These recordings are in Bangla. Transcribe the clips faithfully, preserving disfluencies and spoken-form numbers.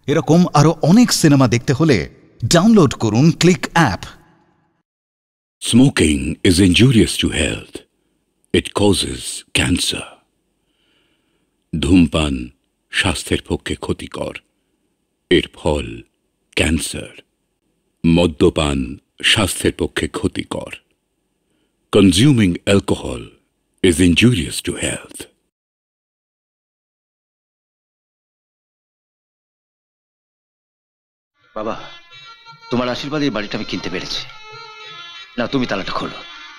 এরকম আরো অনেক সিনেমা দেখতে হলে ডাউনলোড করুন click app. Smoking is injurious to health. It causes cancer. ধূমপান স্বাস্থ্যের পক্ষে ক্ষতিকর, এর ফল ক্যান্সার। মদ্যপান স্বাস্থ্যের পক্ষে ক্ষতিকর। Consuming alcohol is injurious to health. বাবা, তোমার আশীর্বাদে এই বাড়িটা আমি কিনতে পেরেছি। না, তুমি তালাটা খোলো।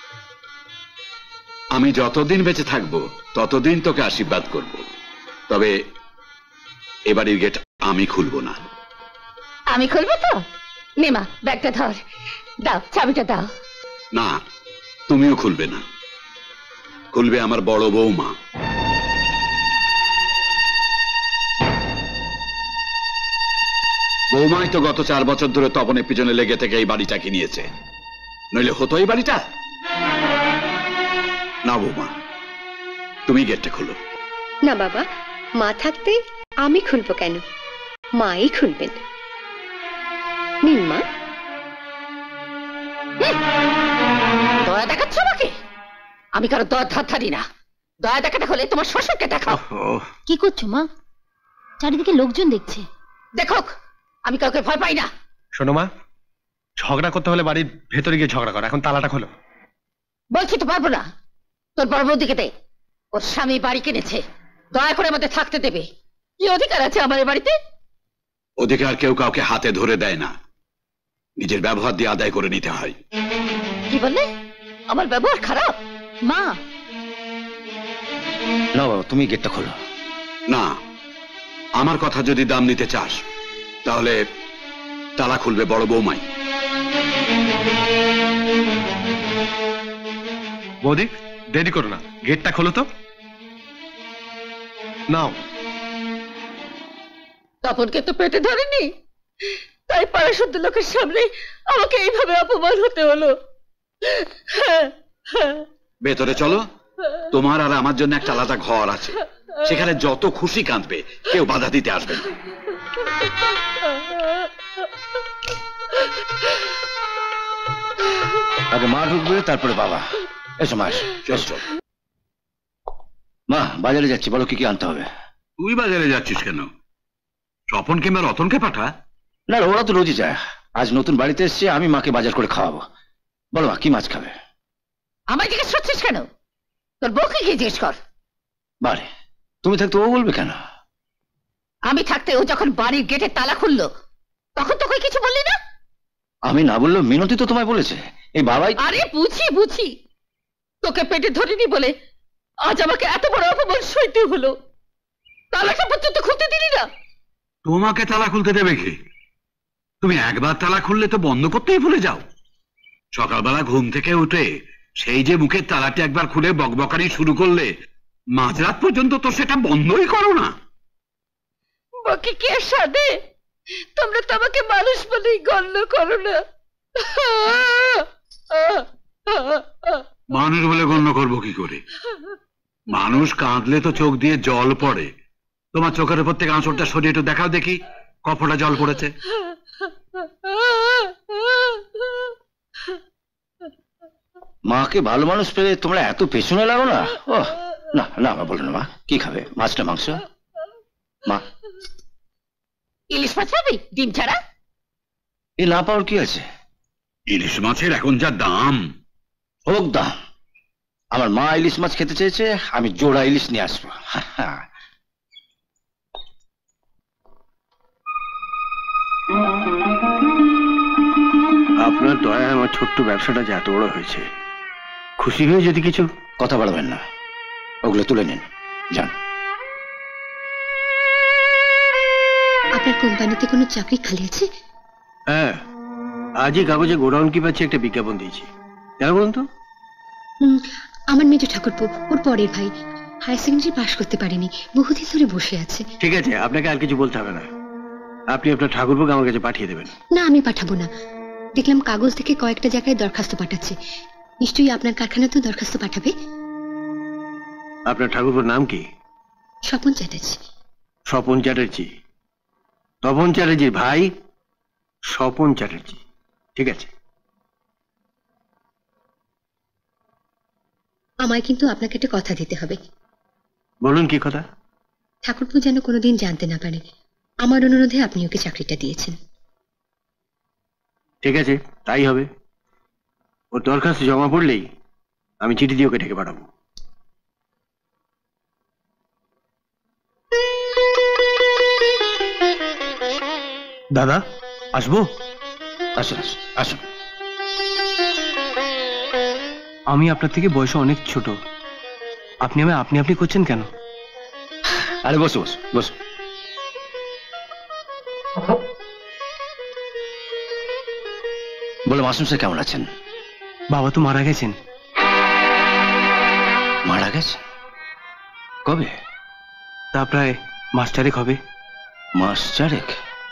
আমি যতদিন বেঁচে থাকবো ততদিন তোকে আশীর্বাদ করব, তবে এবারের গেট আমি খুলবো না। আমি খুলবো তো? নেমা, ব্যাগটা ধর, দাও, চাবিটা দাও। না, তুমিও খুলবে না, খুলবে আমার বড় বৌমা। বৌমাই তো গত চার বছর ধরে তপনের পিছনে লেগে থেকে এই বাড়িটা কিনিয়েছে, নইলে হতো এই বাড়িটা? না বৌমা, তুমি গেটটা খুলো। না বাবা, মা থাকতে আমি খুলবো কেন? মাই খুলবেন। নিন মা। দয়া দেখাচ্ছ আমাকে? আমি কারো দয়া ধার ধারি না। দয়া দেখাতে হলে তোমার শ্বশুরকে দেখাও। কি করছো মা? চারিদিকে লোকজন দেখছে। দেখুক, আমি কাউকে ভয় পাই না। শোনো মা, ঝগড়া করতে হলে বাড়ির ভেতরে গিয়ে ঝগড়া করো, এখন তালাটা খোলো। বলছি তো পারবো না। তোর বড় বৌদিকে দে, ওর স্বামী বাড়ি কিনেছে, দয়া করে আমাদের থাকতে দেবে। কি অধিকার আছে আমার এই বাড়িতে? অধিকার কেউ কাউকে হাতে ধরে দেয় না, নিজের ব্যবহার দিয়ে আদায় করে নিতে হয়। কি বললে? আমার ব্যবহার খারাপ? মা, না বাবা, তুমি গেটটা খোলো। না, আমার কথা যদি দাম নিতে চাস তাহলে তালা খুলবে বড় বৌমাই। বৌদি, দেরি করো না, গেটটা খোলো তো। নাও। তপনকে তো পেটে ধরেনি, তাই পাড়া শুদ্ধ লোকের সামনে আমাকে এইভাবে অপমান হতে হলো। ভেতরে চলো, তোমার আর আমার জন্য একটা আলাদা ঘর আছে, সেখানে যত খুশি কাঁদবে, কেউ বাধা দিতে আসবে না। আগে মা ঢুকবে, তারপরে বাবা। এসো মা, চল চল। মা, বাজারে যাচ্ছি, বলো কি কি আনতে হবে। তুই বাজারে যাচ্ছিস কেন? স্বপন কিংবা রতনকে পাঠা। না, ওরা তো রোজই যায়, আজ নতুন বাড়িতে এসছে, আমি মাকে বাজার করে খাওয়াবো। বলো মা, কি মাছ খাবে? আমায় জিজ্ঞেস করছিস কেন? তোর বউকে গিয়ে জিজ্ঞেস কর। বারে, তুমি থাকতে ও বলবে কেন? আমি থাকতে ও যখন বাড়ির গেটে তালা খুললো তখন তোকে কিছু বললি না? আমি না বললেও মিনতি তো তোমায় বলেছে। এই বাবাই। আরে বুঝি বুঝি, তোকে পেটে ধরিনি বলে আজ আমাকে এত বড় অপমান সইতে হলো। তালাটা পর্যন্ত খুলতে দিলি না। তোমাকে তালা খুলতে দেবে কি? তুমি একবার তালা খুললে তো বন্ধ করতেই ভুলে যাও। সকালবেলা ঘুম থেকে উঠে সেই যে মুখের তালাটি একবার খুলে বকবকারি শুরু করলে মাঝরাত পর্যন্ত তো সেটা বন্ধই করো না। বকে কে সাধে? তোমরা তো আমাকে মানুষ বলেই গণ্য করো না। মানুষ বলে গণ্য করবো কি করে? মানুষ কাঁদলে তো চোখ দিয়ে জল পড়ে। তোমার চোখের উপর থেকে আঁচড়টা সরিয়ে একটু দেখাও দেখি কপটা জল পড়েছে। মাকে ভালো মানুষ পেলে তোমরা এত পেছনে লাগো না। ও না না, মা বলো না। মা কি খাবে, মাছটা মাংস? মা, ইলিশ মাছ খাবি ডিম ছাড়া? এ না পাওয়ার কি আছে? ইলিশ মাছের এখন যা দাম। হোক দাম, আমার মা ইলিশ মাছ খেতে চেয়েছে, আমি জোড়া ইলিশ নিয়ে আসবো। আপনার দয়া আমার ছোট্ট ব্যবসাটা যে এত বড় হয়েছে, খুশি হয়ে যদি কিছু। কথা বলবেন না, ওগুলো তুলে নিন, যান। আপনার কোম্পানিতে কোনো চাকরি খালি আছে? হ্যাঁ, আজই কাগজে গোডাউন কি পাচ্ছি একটা বিজ্ঞাপন দিয়েছি। কেন বলুন তো? আমার মেজো ঠাকুরপো, ওর পরের ভাই, হায়ার সেকেন্ডারি পাশ করতে পারেনি, বহুদিন ধরে বসে আছে। ঠিক আছে, আপনাকে আর কিছু বলতে হবে না, আপনি আপনার ঠাকুরপোকে আমার কাছে পাঠিয়ে দেবেন। না, আমি পাঠাবো না। দেখলাম কাগজ থেকে কয়েকটা জায়গায় দরখাস্ত পাঠাচ্ছে, নিশ্চয়ই আপনার কারখানাতেও দরখাস্ত পাঠাবে। আপনার ঠাকুরপোর নাম কি? স্বপন চ্যাটার্জি। স্বপন চ্যাটার্জি, তপন চ্যাটার্জির ভাই স্বপন চ্যাটার্জি। ঠিক আছে। আমায় কিন্তু আপনাকে একটা কথা দিতে হবে। বলুন কি কথা? ঠাকুরপো যেন কোনোদিন জানতে না পারে আমার অনুরোধে আপনি ওকে চাকরিটা দিয়েছেন। ঠিক আছে, তাই হবে। ওর দরখাস্ত জমা পড়লেই আমি চিঠি দিয়ে ওকে ডেকে পাঠাবো। দাদা আসবো? আসুন আসুন আসুন। আমি আপনার থেকে বয়সে অনেক ছোট, আপনি আমায় আপনি আপনি করছেন কেন? আরে বসো বসো বসো। বলো মাসুম স্যার কেমন আছেন? বাবা তো মারা গেছেন। মারা গেছে? কবে? তা প্রায় মাস চারেক হবে। মাস চারেক?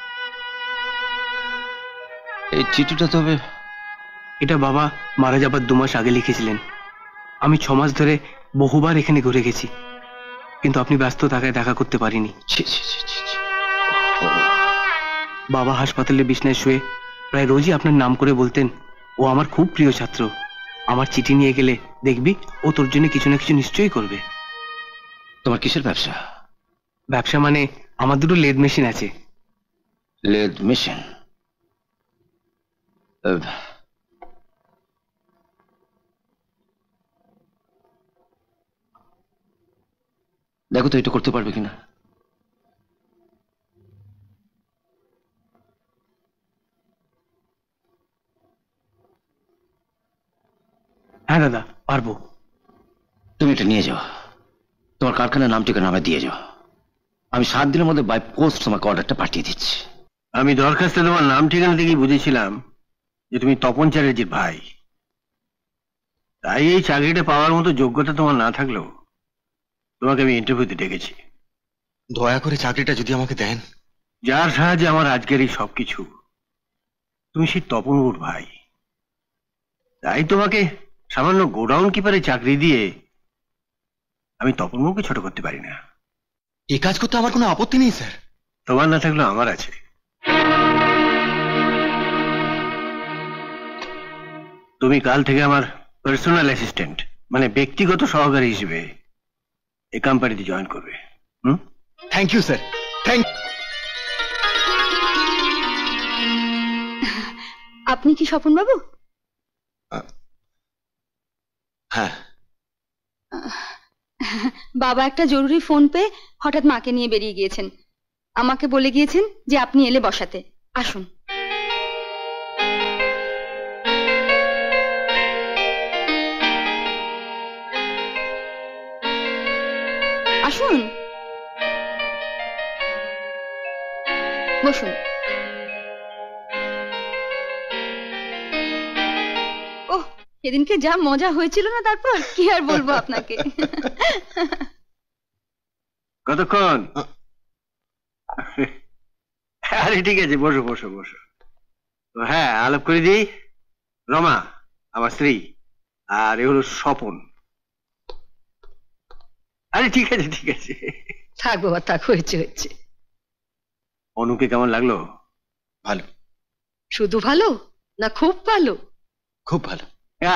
এই চিঠিটা তবে? এটা বাবা মারা যাবার দু মাস আগে লিখেছিলেন। আমি ছ মাস ধরে বহুবার এখানে ঘুরে গেছি, কিন্তু আপনি ব্যস্ত থাকায় দেখা করতে পারিনি। ছি ছি ছি ছি ছি। বাবা হাসপাতালে বিছনায় শুয়ে প্রায় রোজই আপনার নাম করে বলতেন, ও আমার খুব প্রিয় ছাত্র, আমার চিঠি নিয়ে গেলে দেখবি ও তোর জন্য কিছু না কিছু নিশ্চয়ই করবে। তোমার কিসের ব্যবসা? ব্যবসা মানে আমার দুটো লেদ মেশিন আছে। Lathe machine? দেখো তো এটা করতে পারবে কিনা। হ্যাঁ দাদা পারবো। তুমি এটা নিয়ে যাও, তোমার কারখানার নাম ঠিকানা আমায় দিয়ে যাও। আমি সাত দিনের মধ্যে বাই পোস্ট তোমাকে অর্ডারটা পাঠিয়ে দিচ্ছি। আমি দরখাস্তে তোমার নাম ঠিকানা থেকেই বুঝেছিলাম যে তুমি তপন চ্যাটার্জির ভাই, তাই এই চাকরিটা পাওয়ার মতো যোগ্যতা তোমার না থাকলেও তোমাকে আমি ইন্টারভিউতে ডেকেছি। দয়া করে চাকরিটা যদি আমাকে দেন। যার সাহায্যে আমার আজকের এই সবকিছু, তুমি সেই তপনবাবুর ভাই, তাই তোমাকে সামান্য গোডাউন কিপারে চাকরি দিয়ে আমি তপনবাবুকে ছোট করতে পারি না। এই কাজ করতে আমার কোনো আপত্তি নেই স্যার। তোমার না থাকলেও আমার আছে। তুমি কাল থেকে আমার পার্সোনাল অ্যাসিস্ট্যান্ট, মানে ব্যক্তিগত সহকারী হিসেবে এই কোম্পানিতে জয়েন করবে। হুম, থ্যাংক ইউ স্যার। থ্যাংক। আপনি কি স্বপন বাবু? হ্যাঁ। বাবা একটা জরুরি ফোন পেয়ে হঠাৎ মাকে নিয়ে বেরিয়ে গিয়েছেন। আমাকে বলে গিয়েছেন যে আপনি এলে বসাতে। আসুন। আসুন, বসুন। ওহ, সেদিনকে যা মজা হয়েছিল না, তারপর কি আর বলবো আপনাকে। কতক্ষণ? আরে ঠিক আছে, বসো বসো বসো। হ্যাঁ, আলাপ করে দিই। রমা আমার স্ত্রী, আর এ হলো স্বপন। আরে ঠিক আছে ঠিক আছে। থাক বাবা থাক, হয়েছে হয়েছে। অনুকে কেমন লাগলো? ভালো। শুধু ভালো না খুব ভালো? খুব ভালো।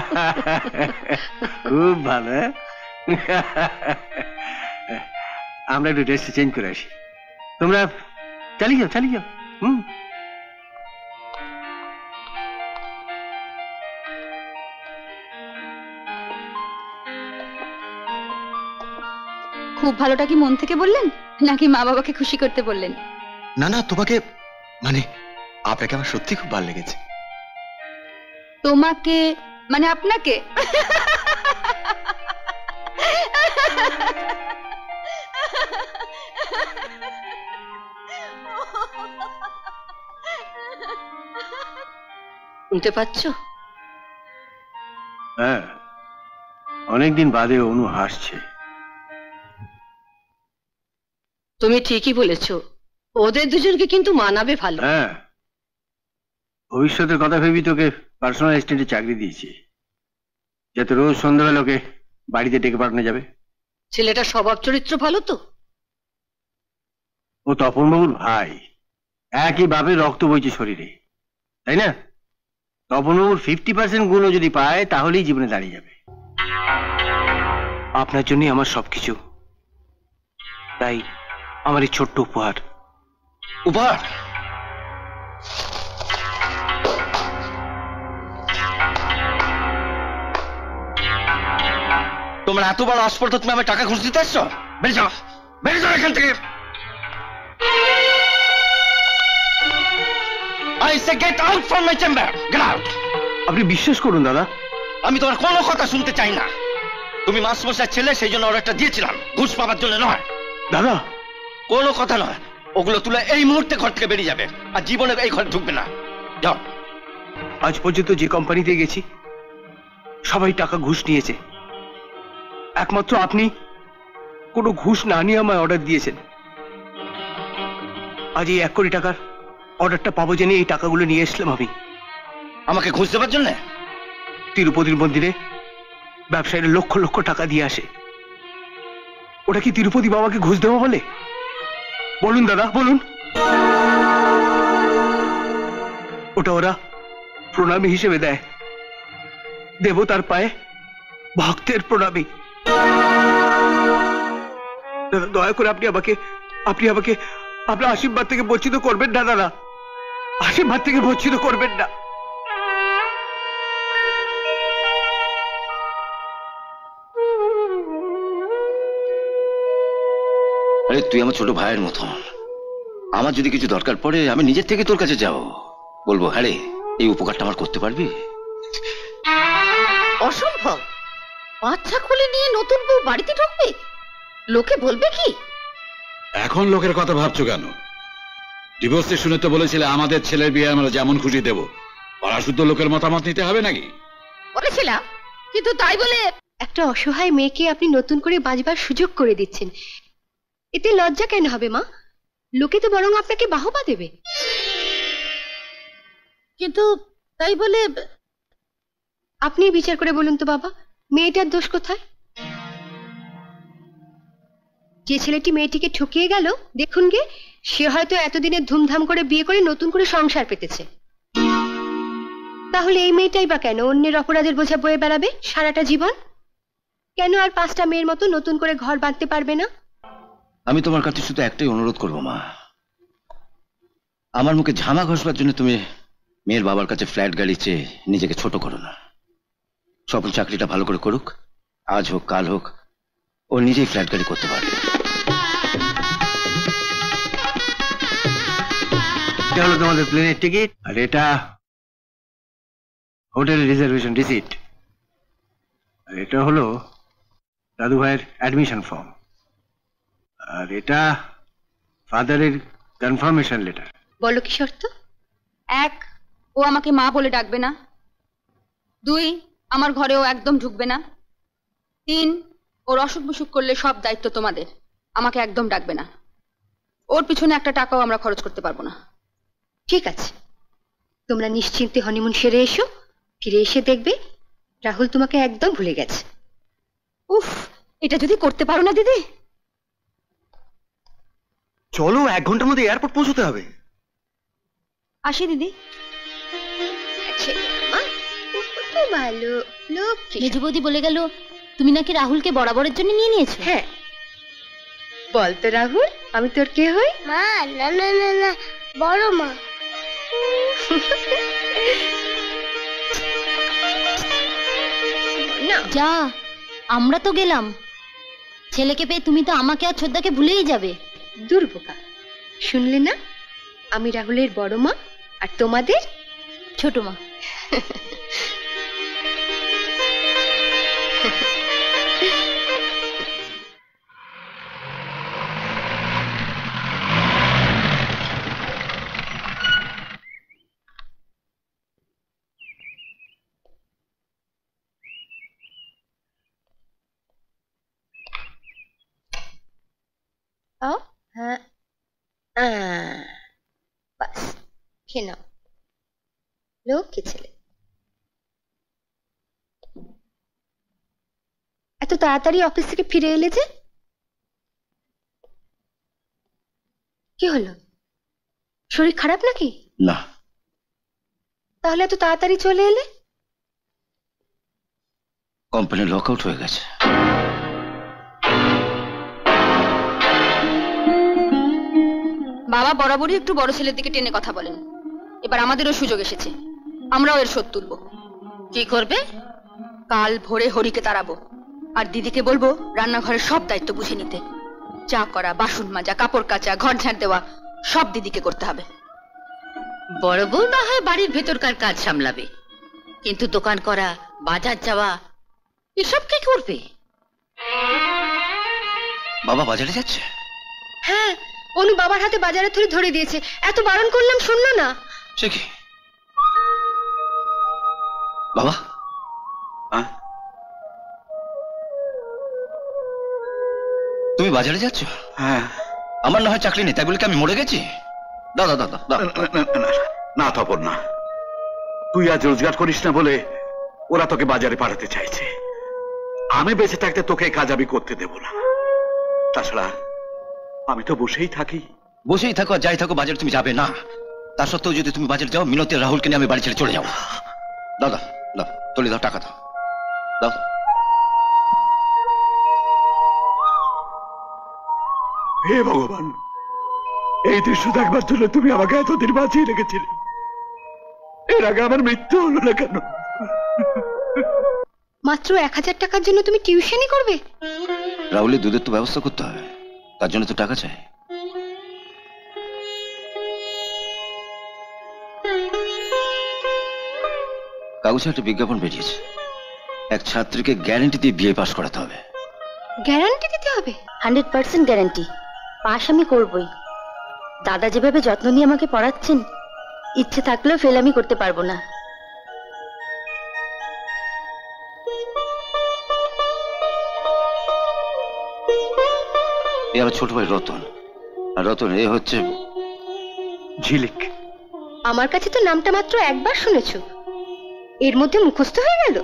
খুব ভালো। আমরা একটু ড্রেসটা চেঞ্জ করে আসি, তোমরা চালিয়ে যাও চালিয়ে যাও। হুম, খুব ভালোটা কি মন থেকে বললেন নাকি মা বাবাকে খুশি করতে বললেন? না না, তোমাকে মানে আপনাকে আমার সত্যি খুব ভালো লেগেছে। তোমাকে মানে আপনাকে? শুনতে পাচ্ছ? হ্যাঁ, অনেকদিন বাদে অনু হাসছে। তুমি ঠিকই বলেছ, ওদের দুজনকে কিন্তু মানাবে ভালো। হ্যাঁ, ভবিষ্যতের কথা ভেবেই তোকে পার্সোনাল অ্যাসিস্ট্যান্টে চাকরি দিয়েছি, যাতে রোজ সন্ধ্যাবেলা ওকে বাড়িতে ডেকে পাঠানো যাবে। ছেলেটা স্বভাব চরিত্র ভালো তো? ও তপনবাবুর ভাই, একইভাবে রক্ত বইছে শরীরে, তাই না? তপনবাবুর ফিফটি পার্সেন্ট গুণও যদি পায় তাহলেই জীবনে দাঁড়িয়ে যাবে। আপনার জন্যই আমার সবকিছু, তাই আমার এই ছোট্ট উপহার। উপহার? তোমরা এত বড় আসপর্দা, তুমি আমার টাকা ঘুষ দিতে আসছো? বেরিয়ে যাও, বেরিয়ে যাও এখান থেকে। I say get out from my chamber. Get out. আপনি বিশ্বাস করুন দাদা, আমি তোমার কোনো কথা শুনতে চাই না। তুমি মাস্টারমশাইয়ের ছেলে, সেই জন্য অর্ডারটা দিয়েছিলাম, ঘুষ পাবার জন্য নয়। দাদা কোনো কথা নয়, ওগুলো তুলে এই মুহূর্তে ঘর থেকে বেরিয়ে যাবে, আর জীবনে এই ঘরে ঢুকবে না। যাও। আজ পর্যন্ত যে কোম্পানিতে গেছি সবাই টাকা ঘুষ নিয়েছে, একমাত্র আপনি কোনো ঘুষ না নিয়ে আমায় অর্ডার দিয়েছেন। আজ এই এক কোটি টাকার অর্ডারটা পাবো জেনে এই টাকাগুলো নিয়ে এসলাম আমি। আমাকে ঘুষ দেবার জন্য? তিরুপতির মন্দিরে ব্যবসায়ীরা লক্ষ লক্ষ টাকা দিয়ে আসে, ওটা কি তিরুপতি বাবাকে ঘুষ দেওয়া বলে? বলুন দাদা, বলুন। ওটা ওরা প্রণামী হিসেবে দেয়, দেবতার পায়ে ভক্তের প্রণামী। দাদা দয়া করে আপনি আমাকে আপনি আমাকে আপনার আশীর্বাদ থেকে বঞ্চিত করবেন না দাদা, আশীর্বাদ থেকে বঞ্চিত করবেন না। আরে তুই আমার ছোট ভাইয়ের মতো, আমার যদি কিছু দরকার পড়ে আমি নিজের থেকে তোর কাছে যাও, বলবো হ্যাঁ রে এই উপকারটা আমার করতে পারবি? অসম্ভব। বাচ্চা খুলে নিয়ে নতুন বউ বাড়িতে ঢুকবে, লোকে বলবে কি? এখন লোকের কথা ভাবছো কেন? ডিভোর্সে শুনে তো বলেছিলে আমাদের ছেলের বিয়ে আমরা যেমন খুশি দেব, পাড়াশুদ্ধ লোকের মতামত নিতে হবে নাকি? বলেছিলাম, কিন্তু তাই বলে একটা অসহায় মেয়েকে আপনি নতুন করে বাঁচবার সুযোগ করে দিচ্ছেন, এতে লজ্জা কেন হবে মা? লোকে তো বরং আপনাকে বাহবা দেবে। কিন্তু তাই বলে আপনি বিচার করে বলুন তো বাবা, মেয়েটার দোষ কোথায়? যে ছেলেটি মেয়েটিকে ঠকিয়ে গেল, দেখুন গে, সে হয়তো এতদিনে ধুমধাম করে বিয়ে করে নতুন করে সংসার পেতেছে। তাহলে এই মেয়েটাই বা কেন অন্যের অপরাধের বোঝা বয়ে বেড়াবে সারাটা জীবন? কেন আর পাঁচটা মেয়ের মতো নতুন করে ঘর বাঁধতে পারবে না? আমি তোমার কাছে শুধু একটাই অনুরোধ করবো মা, আমার মুখে ঝামা ঘষবার জন্য তুমি মেয়ের বাবার কাছে ফ্ল্যাট গাড়ি চেয়ে নিজেকে ছোট করো না। স্বপন চাকরিটা ভালো করে করুক, আজ হোক কাল হোক ও নিজেই ফ্ল্যাট গাড়ি করতে পারবে। এটা হলো তোমাদের প্লেনের টিকিট, আর এটা হোটেল রিজার্ভেশন রিসিট, আর এটা হলো দাদু ভাইয়ের অ্যাডমিশন ফর্ম, আর এটা ফাদারের কনফার্মেশন লেটার। বলো কি শর্ত? এক, ও আমাকে মা বলে ডাকবে না। দুই, আমার ঘরেও একদম ঢুকবে না। তিন, ওর অসুখ বিসুখ করলে সব দায়িত্ব তোমাদের, আমাকে একদম ডাকবে না। ওর পিছনে একটা টাকাও আমরা খরচ করতে পারবো না। ঠিক আছে, তোমরা নিশ্চিন্তে হনিমুন সেরে এসো, ফিরে এসে দেখবে রাহুল তোমাকে একদম ভুলে গেছে। উফ, এটা যদি করতে পারো না দিদি। চলো, এক ঘন্টার মধ্যে এয়ারপোর্ট পৌঁছতে হবে। আসি দিদি। ভালো লোক। মেজু বৌদি বলে গেল তুমি নাকি রাহুলকে বরাবরের জন্য নিয়ে নিয়েছো। হ্যাঁ, বলতো রাহুল আমি তোর কে হই? মা, না না না না, বড় মা। যা, আমরা তো গেলাম, ছেলেকে পেয়ে তুমি তো আমাকে আর ছোদ্দাকে ভুলেই যাবে। দুর্বোকা, শুনলে না? আমি রাহুলের বড় মা আর তোমাদের ছোট মা। ও হ্যাঁ, বাস খেয়ে নাও, লক্ষ্মী ছেলে। এত তাড়াতাড়ি অফিস থেকে ফিরে এলে যে? কি হলো? শরীর খারাপ নাকি? না। তাহলে এত তাড়াতাড়ি চলে এলে? কোম্পানি লক আউট হয়ে গেছে। বাবা বরাবরই একটু বড় ছেলের দিকে টেনে কথা বলেন। এবার আমাদেরও সুযোগ এসেছে, আমরাও এর শোধ তুলব। কি করবে? কাল ভোরে হরিকে তাড়াবো, আর দিদিকে বলবো রান্নাঘরের সব দায়িত্ব বুঝে নিতে। চা করা, বাসন মাজা, কাপড় কাচা, ঘর ঝাড় দেওয়া সব দিদিকে করতে হবে। বড় বউ না হয় বাড়ির ভেতরকার কাজ সামলাবে, কিন্তু দোকান করা, বাজার যাওয়া এসব কে করবে? বাবা বাজারে যাচ্ছে? হ্যাঁ, অনু বাবার হাতে বাজারে থলি ধরে দিয়েছে। এত বারণ করলাম শুনলো না। সে কি বাবা? তুমি বাজারে যাচ্ছ? হ্যাঁ। আমার না হয় চাকরি নেই, তাই বলে কি আমি মরে গেছি? দাদা দাদা না তপন না, তুই আজ রোজগার করিস না বলে ওরা তোকে বাজারে পাঠাতে চাইছে। আমি বেঁচে থাকতে তোকে কাজ আমি করতে দেব না। তাছাড়া আমি তো বসেই থাকি। বসেই থাকো আর যাই থাকো, বাজারে তুমি যাবে না। তা সত্ত্বেও যদি তুমি বাজারে যাও, মিনতি আর রাহুলকে নিয়ে আমি বাড়ি ছেড়ে চলে যাবো। দাদা দাও, তুলে দাও, টাকা দাও, দাও। হে ভগবান, এই দৃশ্য দেখবার জন্য তুমি আমাকে এতদিন বাঁচিয়ে রেখেছিলে, এর আগে আমার মৃত্যু হলো না কেন? মাত্র এক হাজার টাকার জন্য তুমি টিউশনই করবে? রাহুলের দুধের তো ব্যবস্থা করতে হয়, তার জন্য তো টাকা চাই। কাগজে একটা বিজ্ঞাপন বেরিয়েছে, এক ছাত্রীকে গ্যারান্টি দিয়ে বিয়ে পাশ করাতে হবে। গ্যারান্টি দিতে হবে? Hundred percent guarantee. পাশ আমি করবই। দাদা যেভাবে যত্ন নিয়ে আমাকে পড়াচ্ছেন, ইচ্ছে থাকলেও ফেল আমি করতে পারবো না। এ আমার ছোট ভাই রতন, আর রতন এ হচ্ছে ঝিলিক। আমার কাছে তো নামটা মাত্র একবার শুনেছো, এর মধ্যে মুখস্থ হয়ে গেল?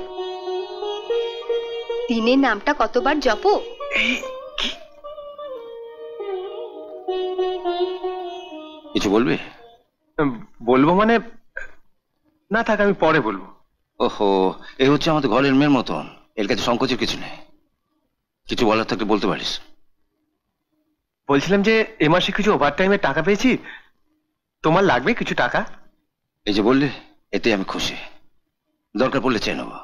দিনে নামটা কতবার জপো? কিছু বলবে? বলবো মানে, না থাক, আমি পরে বলবো। ওহো, এ হচ্ছে আমাদের ঘরের মেয়ের মতন, এর কাছে সংকোচের কিছু নেই। কিছু বলার থাকলে বলতে পারিস। বলছিলাম যে এ মাসে কিছু ওভার টাইমে টাকা পেয়েছি, তোমার লাগবে কিছু টাকা? এই যে বললে, এতে আমি খুশি। দরকার পড়লে চেয়ে নেব।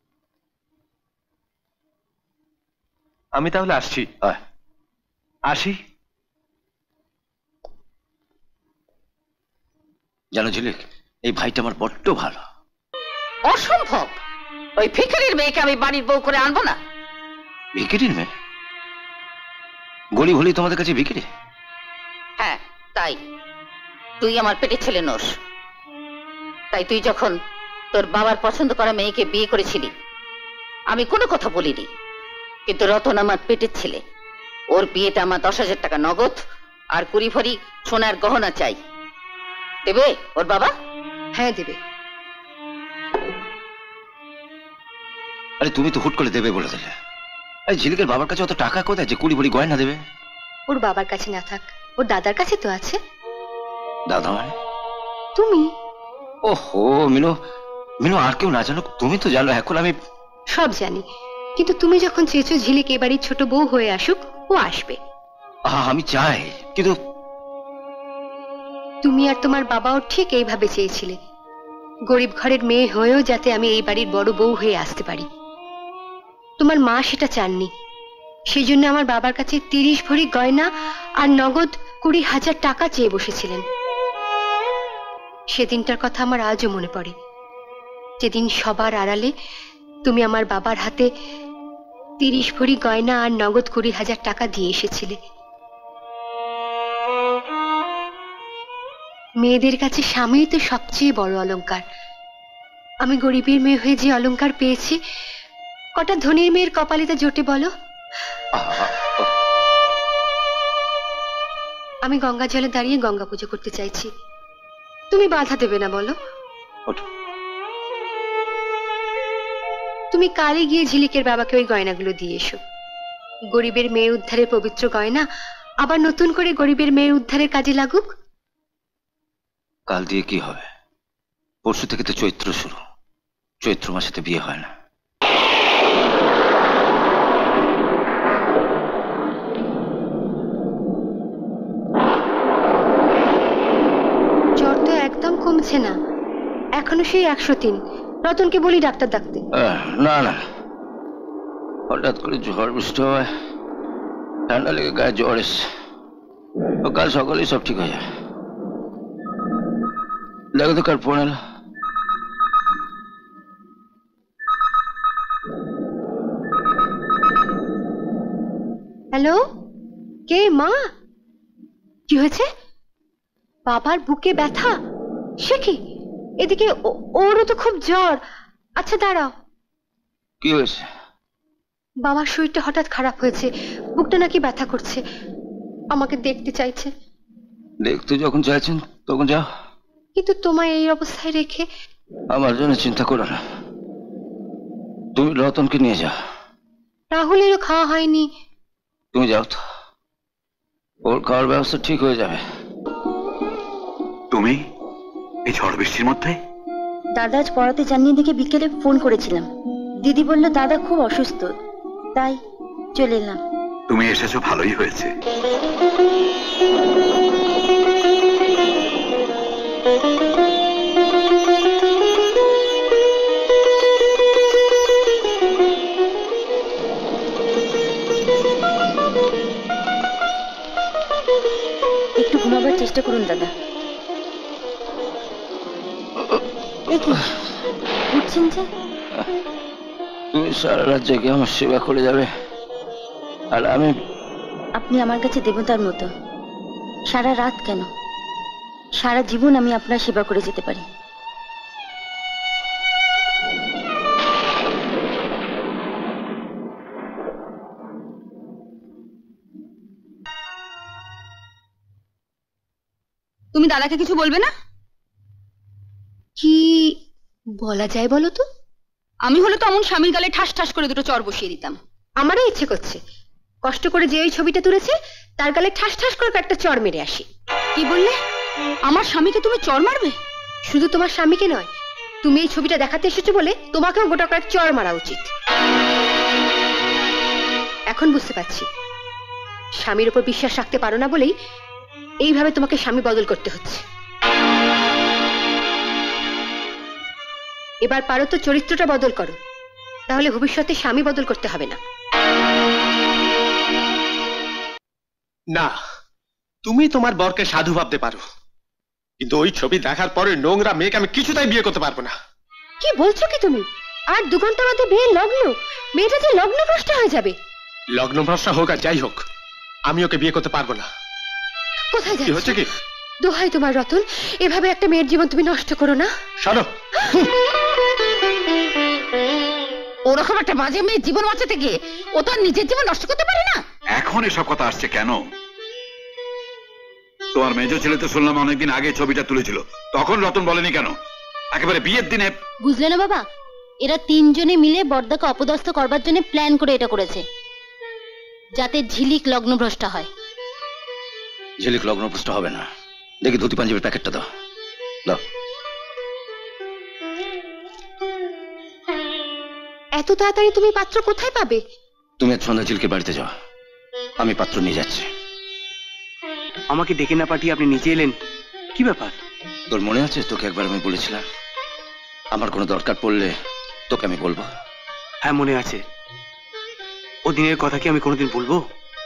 আমি তাহলে আসছি। আসি। জানো ঝিলিক, এই ভাইটা আমার বড্ড ভালো। অসম্ভব! ওই ভিখারির মেয়েকে আমি বাড়ির বউ করে আনবো না। ভিখারির মেয়ে? গরিব হলেই তোমাদের কাছে ভিখারি? হ্যাঁ তাই। তুই আমার পেটে ছেলে নোস, তাই তুই যখন তোর বাবার পছন্দ করা মেয়েকে বিয়ে করেছিলি, আমি কোনো কথা বলিনি। কিন্তু রতন আমার পেটের ছেলে, ওর বিয়েতে আমার দশ হাজার টাকা নগদ আর কুড়ি ভরি সোনার গহনা চাই। দেবে ওর বাবা? হ্যাঁ দেবে। আরে তুমি তো হুট করে দেবে বলে দিলে। এই ঝিলিকের বাবার কাছে অত টাকা কোথায় যে কুড়ি ভরি গয়না দেবে? ওর বাবার কাছে না থাক, ওর দাদার কাছে তো আছে। দাদা মানে? তুমি। ওহো মিনু, মিনু আর কেউ না জানুক, তুমি তো জানো। এখন আমি সব জানি, কিন্তু তুমি যখন চেয়েছো ঝিলিক এ বাড়ির ছোট বউ হয়ে আসুক, ও আসবে। আমি চাই, কিন্তু তুমি আর তোমার বাবাও ঠিক এইভাবে চেয়েছিলে, গরিব ঘরের মেয়ে হয়েও যাতে আমি এই বাড়ির বড় বউ হয়ে আসতে পারি। তোমার মা সেটা চাননি, সেই জন্য আমার বাবার কাছে তিরিশ ভরি গয়না আর নগদ কুড়ি হাজার টাকা চেয়ে বসেছিলেন। সেদিনটার কথা আমার আজও মনে পড়ে, যেদিন সবার আড়ালে তুমি আমার বাবার হাতে তিরিশ ভরি গয়না আর নগদ কুড়ি হাজার টাকা দিয়ে এসেছিলে। মেয়েদের কাছে স্বামী তো সবচেয়ে বড় অলংকার। আমি গরিবের মেয়ে হয়ে যে অলংকার পেয়েছি, কটা ধনীর মেয়ের কপালে তা জোটে বলো? আমি গঙ্গা জলে দাঁড়িয়ে গঙ্গা পুজো করতে চাইছি, তুমি বাধা দেবে না বলো? তুমি কালই গিয়ে ঝিলিকের বাবাকে ওই গয়নাগুলো দিয়ে এসো। গরিবের মেয়ে উদ্ধারের পবিত্র গয়না আবার নতুন করে গরিবের মেয়ের উদ্ধারের কাজে লাগুক। কাল দিয়ে কি হবে? পরশু থেকে তো চৈত্র শুরু, চৈত্র মাসেতে বিয়ে হয় না। জ্বর তো একদম কমছে না, এখনো সেই একশো তিন। রতনকে বলি ডাক্তার ডাকতে। আহ, না না, হঠাৎ করে ঝড় বৃষ্টি হয়, ঠান্ডা লেগে গায়ে জ্বর এসছে। কাল সকালেই সব ঠিক হয়ে যায়। দেখো তো কার ফোন এলো। হ্যালো, কে? মা? কি হয়েছে? বাবার বুকে ব্যথা? সে কি? এদিকে ও- ওরও তো খুব জ্বর। আচ্ছা দাঁড়াও। কি হয়েছে? বাবার শরীরটা হঠাৎ খারাপ হয়েছে, বুকটা নাকি ব্যথা করছে, আমাকে দেখতে চাইছে। দেখতে যখন চাইছেন তখন যাও। কিন্তু তোমায় এই অবস্থায় রেখে? আমার জন্য চিন্তা করো না, তুমি রতনকে নিয়ে যাও। রাহুলেরও খাওয়া হয়নি। তুমি যাও তো, ওর খাওয়ার ব্যবস্থা ঠিক হয়ে যাবে। তুমি এই ঝড় বৃষ্টির মধ্যে? দাদা আজ পড়াতে জানিয়ে দেখে বিকেলে ফোন করেছিলাম। দিদি বলল দাদা খুব অসুস্থ, তাই চলে এলাম। তুমি এসেছো ভালোই হয়েছে। একটু ঘুমাবার চেষ্টা করুন দাদা। এ কি উঠছেন যে? তুমি সারা রাত জেগে আমার সেবা করে যাবে, আর আমি? আপনি আমার কাছে দেবতার মতো। সারা রাত কেন, সারা জীবন আমি আপনার সেবা করে যেতে পারি। তুমি দাদাকে কিছু বলবে না? কি বলা যায় বলো তো? আমি হলে তো অমন স্বামীর গালে ঠাস ঠাস করে দুটো চর বসিয়ে দিতাম। আমারও ইচ্ছে করছে কষ্ট করে যে ওই ছবিটা তুলেছে তার গালে ঠাস ঠাস করে একটা চর মেরে আসি। কি বললে? আমার স্বামীকে তুমি চর মারবে? শুধু তোমার স্বামীকে নয়, তুমি এই ছবিটা দেখাতে এসেছো বলে তোমাকেও গোটা কয়েক চর মারা উচিত। এখন বুঝতে পারছি স্বামীর উপর বিশ্বাস রাখতে পারো না বলেই এইভাবে তোমাকে স্বামী বদল করতে হচ্ছে। এবার পারো তো চরিত্রটা বদল করো, তাহলে ভবিষ্যতে স্বামী বদল করতে হবে না। না, তুমি তোমার বরকে সাধু ভাবতে পারো, কিন্তু ওই ছবি দেখার পরে নোংরা মেয়েকে আমি কিছুতেই বিয়ে করতে পারবো না। কি বলছো কি তুমি? আর দু ঘন্টা বাদে বিয়ে লগ্ন, মেয়েটা যে লগ্নভ্রষ্ট হয়ে যাবে। লগ্ন ভ্রষ্টা হোক আর যাই হোক, আমি ওকে বিয়ে করতে পারবো না। কোথায় কি হচ্ছে যাচ্ছ? কি? দোহাই তোমার রতন, এভাবে একটা মেয়ের জীবন তুমি নষ্ট করো না। শোনো, ওরকম একটা বাজে মেয়ের জীবন বাঁচাতে গিয়ে ও তো আর নিজের জীবন নষ্ট করতে পারে না। এখন এসব কথা আসছে কেন? তোমার মেজ ছেলে তো শুনলাম অনেকদিন আগে ছবিটা তুলেছিল, তখন রতন বলেনি কেন? একেবারে বিয়ের দিনে। বুঝলে না বাবা, এরা তিনজনে মিলে বর্দাকে অপদস্থ করবার জন্য প্ল্যান করে এটা করেছে, যাতে ঝিলিক লগ্নভ্রষ্টা হয়। ঝিলিক লগ্নভ্রষ্ট হবে না। দেখি ধুতি পাঞ্জাবির প্যাকেটটা দাও, দাও। এত তাড়াতাড়ি তুমি পাত্র কোথায় পাবে? তুমি আজ সন্ধ্যা ঝিলকের বাড়িতে যাও, আমি পাত্র নিয়ে যাচ্ছি। আমাকে ডেকে না পাঠিয়ে আপনি নিচে এলেন, কি ব্যাপার? তোর মনে আছে তোকে একবার আমি বলেছিলাম আমার কোনো দরকার পড়লে তোকে আমি বলবো? হ্যাঁ মনে আছে। ও দিনের কথা কি আমি কোনোদিন ভুলবো?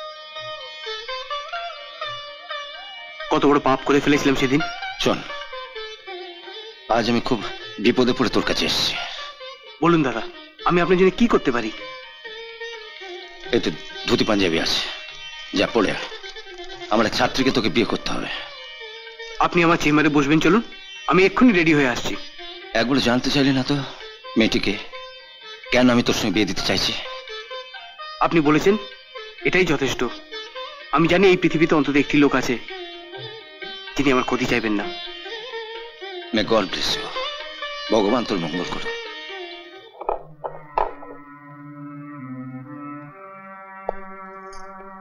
কত বড় পাপ করে ফেলেছিলাম সেদিন। শোন, আজ আমি খুব বিপদে পড়ে তোর কাছে এসেছি। বলুন দাদা, আমি আপনার জন্য কি করতে পারি? এই তো ধুতি পাঞ্জাবি আছে, যা পড়ে আয়। আমার এক ছাত্রীকে তোকে বিয়ে করতে হবে। আপনি আমার চেম্বারে বসবেন, চলুন, আমি এক্ষুনি রেডি হয়ে আসছি। একবার জানতে চাইলি না তো মেয়েটিকে কেন আমি তোর সঙ্গে বিয়ে দিতে চাইছি? আপনি বলেছেন এটাই যথেষ্ট। আমি জানি এই পৃথিবীতে অন্তত একটি লোক আছে যিনি আমার ক্ষতি চাইবেন না। May God bless you. ভগবান তোর মঙ্গল করুন।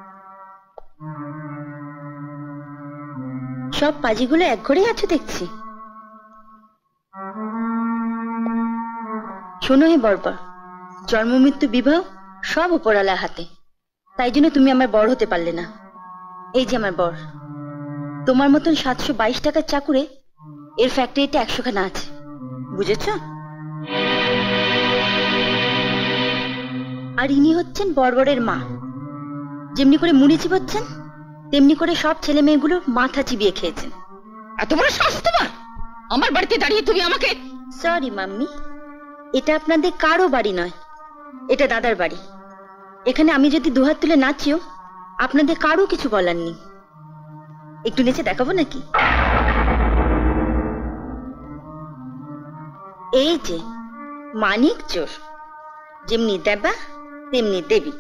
সব পাজিগুলো এক ঘরেই আছো দেখছি। শোনো হে বর্বর, জন্ম মৃত্যু বিবাহ সব উপরালার হাতে, তাই জন্য তুমি আমার বর হতে পারলে না। এই যে আমার বর, তোমার মতন সাতশো বাইশ টাকার চাকুরে এর ফ্যাক্টরিতে একশো খানা আছে, বুঝেছ? আর ইনি হচ্ছেন বর্বরের মা। যেমনি করে মুড়ি চিবাচ্ছেন তেমনি করে সব ছেলে মেয়েগুলো মাথা চিবিয়ে খেয়েছেন। এত বড় সাহস তোমার আমার বাড়িতে দাঁড়িয়ে তুমি আমাকে? সরি মাম্মি, এটা আপনাদের কারো বাড়ি নয়, এটা দাদার বাড়ি। এখানে আমি যদি দুহাত তুলে নাচিও আপনাদের কারো কিছু বলার নেই। একটু নেচে দেখাবো নাকি? এই যে মানিক চোর, যেমনি দেবা তেমনি দেবী।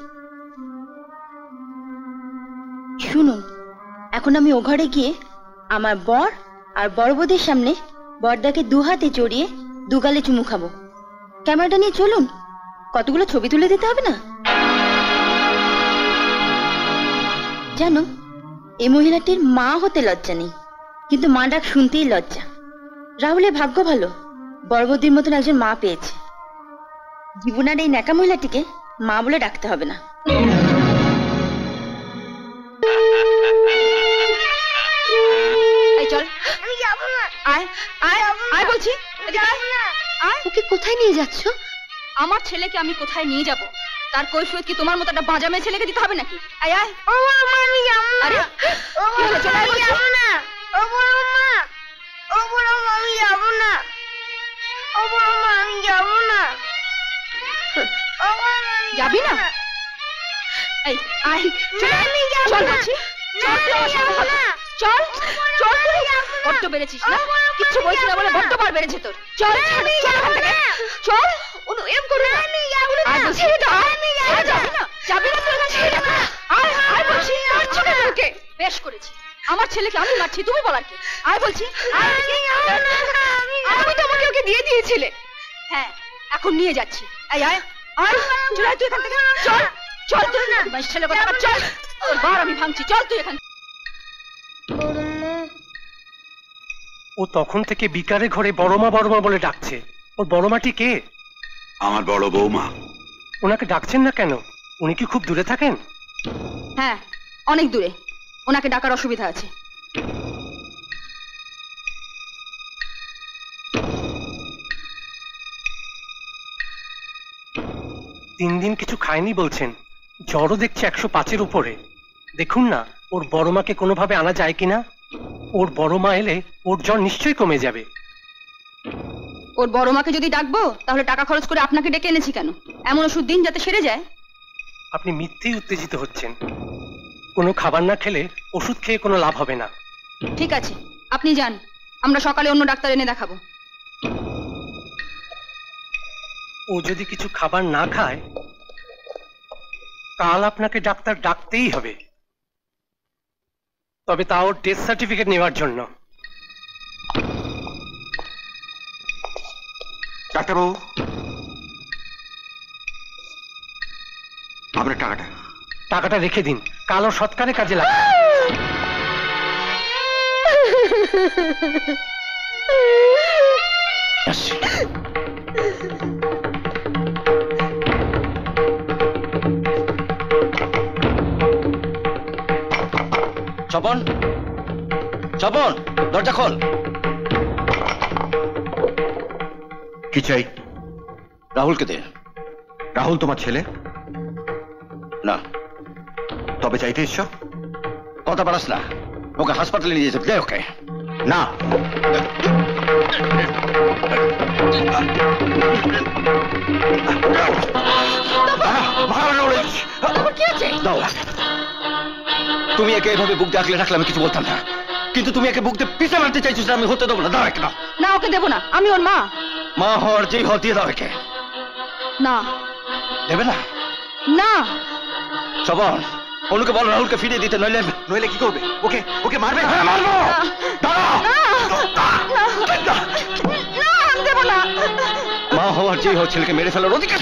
শুনুন, এখন আমি ও ঘরে গিয়ে আমার বর আর বড়বদের সামনে বরদাকে দু হাতে জড়িয়ে দুগালে চুমু খাবো। ক্যামেরাটা নিয়ে চলুন, কতগুলো ছবি তুলে দিতে হবে না? জানো, এই মহিলাটির মা হতে লজ্জা নেই, কিন্তু মা ডাক শুনতেই লজ্জা। রাহুলের ভাগ্য ভালো, বড়বদির মতন একজন মা পেয়েছে। জীবনার এই ন্যাকা মহিলাটিকে মা বলে ডাকতে হবে না। চল, আমি যাব না। আয় আয় আয় বলছি, ওকে কোথায় নিয়ে যাচ্ছ? আমার ছেলেকে আমি কোথায় নিয়ে যাব তার কৈফিয়ত কি তোমার মতো একটা বাজা মেয়ে ছেলেকে দিতে হবে নাকি? আয় আয়। ও মা, আমি যাব না। আরে ও কি হলো? চল, আয় আমি বলছি। যাব না। ও বড় মা, ও বড় মা, আমি যাব না। ও বড় মা, আমি যাব না। ও বড় মা, আমি যাবি না? যাব এই আয়, চল, না, আমি যাব চল না। বলছি। না, চল, আমি যাব না। চল চল, আমি যাব না। বড্ড বেড়েছিস না? ও বড় মা, কিচ্ছু আমি বলছি না যাব বলে না। বড্ড বার বেড়েছে তোর। চল না, চল আমি চল যাব এখান থেকে। না। চল, অনু এম করবি না। আমি যাব না। আয় বলছি, ছেড়ে দাও। আমি যাব আয়, না। যাবি না? যাবি না তুই এখান থেকে? যাব না। আয় আয় বলছি, আমি যাব মারছো কেন না। ওকে? বেশ করেছি, আমার ছেলেকে আমি মারছি, তুমি বলার কি? আয় বলছি, আয়। আমি যাব না। আমি যাব আমি তো আমাকে ওকে দিয়ে দিয়েছিলে। হ্যাঁ, এখন নিয়ে যাচ্ছি। আয় আয় আয়, চল আয় তুই এখান থেকে। চল চল, তুই না বাইশ ছেলে কথা বল, চল। তোর বার আমি ভাঙছি, চল তুই এখান থেকে। ও তখন থেকে বিকারে ঘরে বড়মা বড়মা বলে ডাকছে। ওর বড়মাটি কে? আমার বড় বৌমা। ওনাকে ডাকছেন না কেন? উনি কি খুব দূরে থাকেন? হ্যাঁ, অনেক দূরে, ওনাকে ডাকার অসুবিধা আছে। তিন দিন কিছু খায়নি বলছেন, জ্বরও দেখছে একশো পাঁচের উপরে। দেখুন না ওর বড়মাকে কোনোভাবে আনা যায় কিনা। ওর বড়মা এলে ওর জ্বর নিশ্চয়ই কমে যাবে। ওর বড় মাকে যদি ডাকবো তাহলে টাকা খরচ করে আপনাকে ডেকে এনেছি কেন? এমন ওষুধ দিন যাতে সেরে যায়। আপনি মিথ্যেই উত্তেজিত হচ্ছেন। কোনো খাবার না খেলে ওষুধ খেয়ে কোনো লাভ হবে না। ঠিক আছে, আপনি যান, আমরা সকালে অন্য ডাক্তার এনে দেখাবো। ও যদি কিছু খাবার না খায় কাল আপনাকে ডাক্তার ডাকতেই হবে, তবে তা ওর টেস্ট সার্টিফিকেট নেওয়ার জন্য। ডাক্তারবাবু, আপনার টাকাটা। টাকাটা রেখে দিন, কাল ওর সৎকারে কাজে লাগবে। স্বপন, স্বপন, দরজা খোল। কি চাই? রাহুলকে দে। রাহুল তোমার ছেলে? না। তবে চাইতে এসছো? কথা বাড়াস না, ওকে হাসপাতালে নিয়ে যেতে দে ওকে। না। দাও। তুমি একে এভাবে বুক দিয়ে আগলে রাখলে আমি কিছু বলতাম না, কিন্তু তুমি একে বুক দিয়ে পিছে মারতে চাইছো, আমি হতে দেবো না। দাও একে, দাও। না, ওকে দেবো না, আমি ওর মা। মা হওয়ার যেই হওয়া দিয়ে দাও একে। না। দেবে না? না। শোভন, অনুকে বলো রাহুলকে ফিরিয়ে দিতে, নইলে নইলে কি করবে? ওকে ওকে মারবে? হ্যাঁ, মারবো। দেবো না। মা হওয়ার যেই হোক ছেলেকে মেরে ফেলার অধিকার।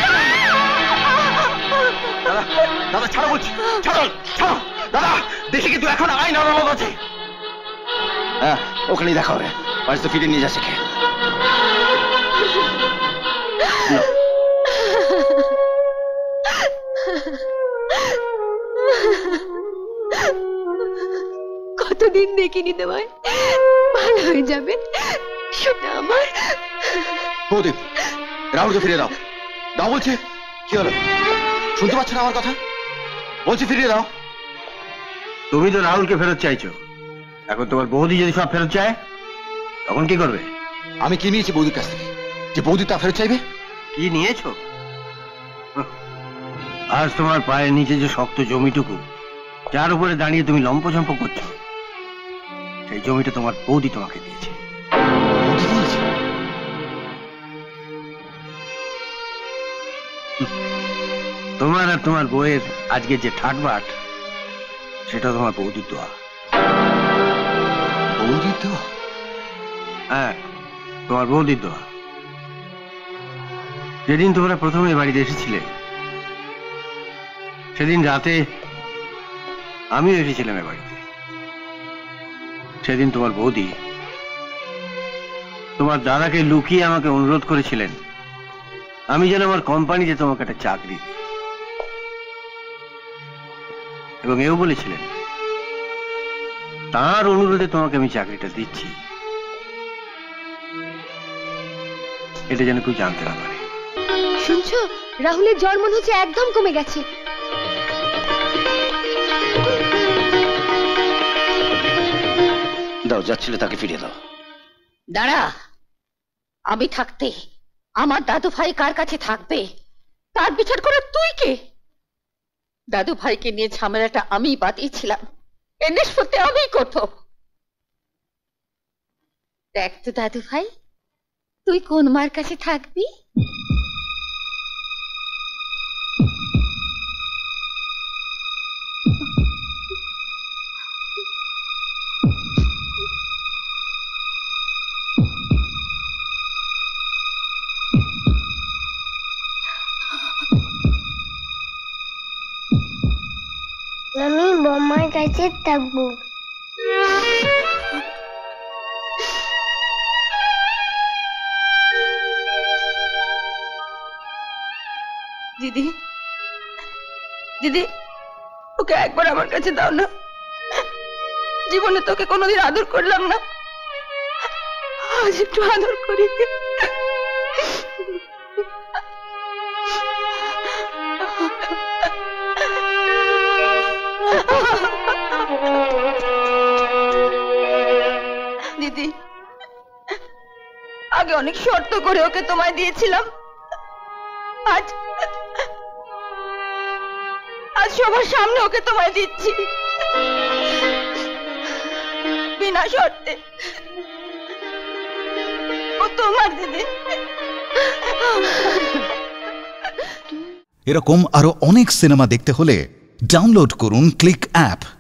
দাদা, দাদা ছাড়ো বলছি, ছাড়ো, ছাড়ো। দাদা, দেশে কিন্তু এখন আইন আদালত আছে। হ্যাঁ, ওখানেই দেখা হবে। বাড়িতে ফিরে নিয়ে যাচ্ছে কে? কতদিন দেখিনি তোমায়, ভালো হয়ে যাবে শোনা আমার। বৌদি, রাহুলকে ফিরিয়ে দাও, দাও বলছি। কি হলো, শুনতে পাচ্ছ না আমার কথা? বলছি ফিরিয়ে দাও। তুমি তো রাহুলকে ফেরত চাইছো, এখন তোমার বৌদি যদি সব ফেরত চায় তখন কি করবে? আমি কি নিয়েছি বৌদির কাছ থেকে যে বৌদি তা ফেরত চাইবে? কি নিয়েছো? আজ তোমার পায়ের নিচে যে শক্ত জমিটুকু, যার উপরে দাঁড়িয়ে তুমি লম্পঝম্প করছো, সেই জমিটা তোমার বৌদি তোমাকে দিয়েছে। তোমার আর তোমার বউয়ের আজকে যে ঠাটবাট, সেটা তোমার বৌদির দোয়া। বৌদির দোয়া? হ্যাঁ, তোমার বৌদির দোয়া। যেদিন তোমরা প্রথমে বাড়িতে এসেছিলে সেদিন রাতে আমিও এসেছিলাম এ বাড়িতে। সেদিন তোমার বৌদি তোমার দাদাকে লুকিয়ে আমাকে অনুরোধ করেছিলেন আমি যেন আমার কোম্পানিতে তোমাকে একটা চাকরি দিই, এবং এও বলেছিলেন তার অনুরোধে তোমাকে আমি চাকরিটা দিচ্ছি, এটা যেন কেউ জানতে না পারে। শুনছো, রাহুলের জ্বর মনে হচ্ছে একদম কমে গেছে। দাও, যাচ্ছিলে তাকে ফিরিয়ে দাও। দাঁড়া, আমি থাকতে আমার দাদু ভাই কার কাছে থাকবে তার বিচার করে তুই কে? দাদু ভাইকে নিয়ে ঝামেলাটা আমি বাদিয়েছিলাম, এর নিষ্পত্তি আমি করতো। দেখ তো দাদু ভাই, তুই কোন মার কাছে থাকবি? আমি বম্মার কাছে থাকবো। দিদি, দিদি, ওকে একবার আমার কাছে দাও না। জীবনে তোকে কোনোদিন আদর করলাম না, আজ একটু আদর করি। দিদি, আগে অনেক শর্ত করে ওকে তোমায় দিয়েছিলাম, আজ আজ সবার সামনে ওকে তোমায় দিচ্ছি বিনা শর্তে। ও তোমার দিদি। এরকম আরো অনেক সিনেমা দেখতে হলে ডাউনলোড করুন ক্লিক অ্যাপ।